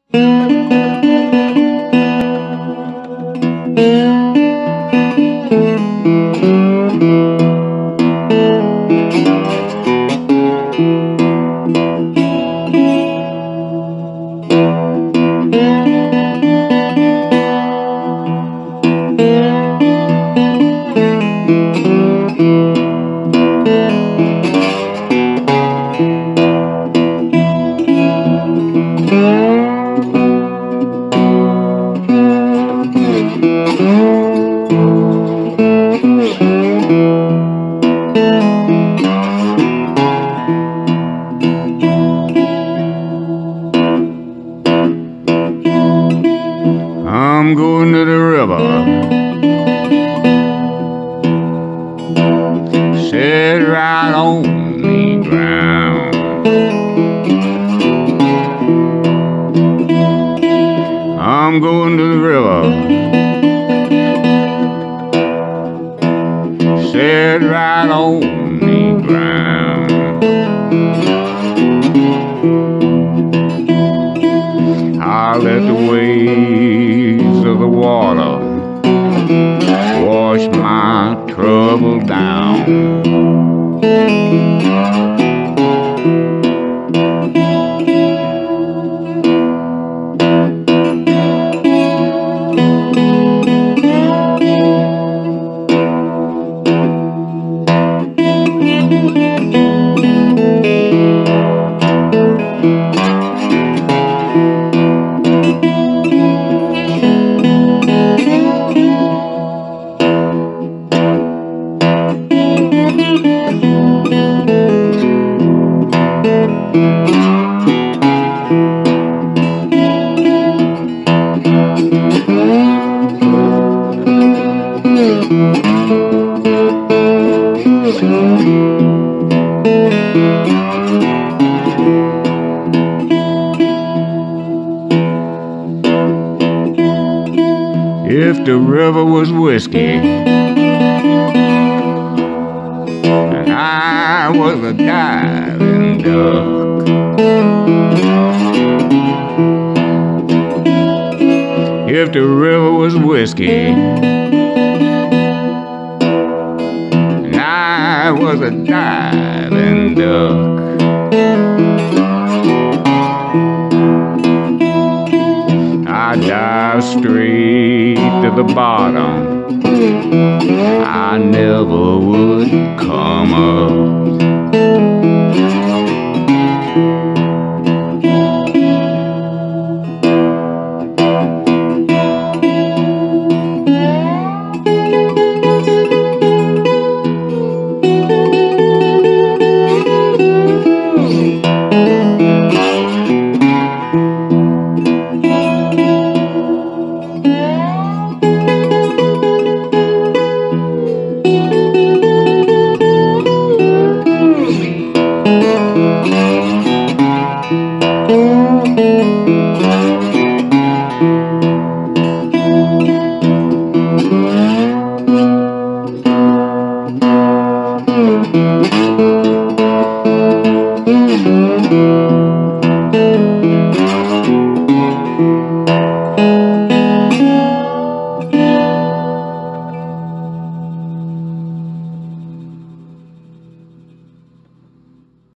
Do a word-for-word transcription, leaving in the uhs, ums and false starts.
I'm going to the river, sit right on the ground. I'm going to the river, sit right on the ground. I let the waves of the water wash my trouble down. If the river was whiskey and I was a diving duck, if the river was whiskey and I was a diving duck, I dive straight to the bottom